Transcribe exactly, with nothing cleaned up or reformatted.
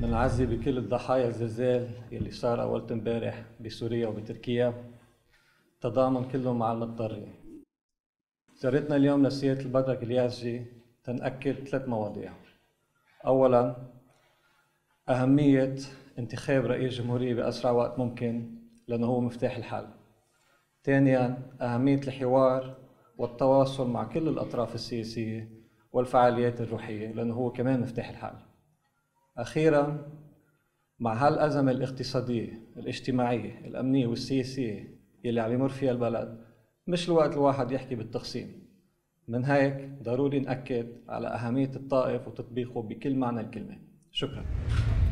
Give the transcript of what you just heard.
بنعزي بكل الضحايا الزلزال يلي صار أول امبارح بسوريا وبتركيا، تضامن كلهم مع المضطرين. زيارتنا اليوم لسيادة البطرك اليازجي تنأكد ثلاث مواضيع. أولاً، أهمية انتخاب رئيس جمهورية بأسرع وقت ممكن لأنه هو مفتاح الحل. ثانياً، أهمية الحوار والتواصل مع كل الأطراف السياسية والفعاليات الروحية لأنه هو كمان مفتاح الحل. أخيراً، مع هالأزمة الاقتصادية، الاجتماعية، الأمنية والسياسية يلي عم يمر فيها البلد، مش الوقت الواحد يحكي بالتخصيم. من هيك ضروري نأكد على أهمية الطائف وتطبيقه بكل معنى الكلمة. شكراً.